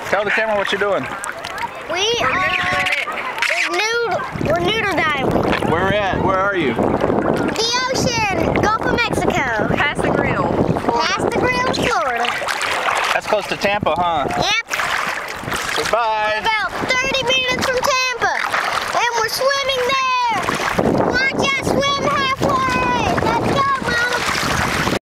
Tell the camera what you're doing. We're noodle diving. Where are you? The ocean, Gulf of Mexico. Past the grill. Past the grill, Florida. That's close to Tampa, huh? Yep. Goodbye. About 30 minutes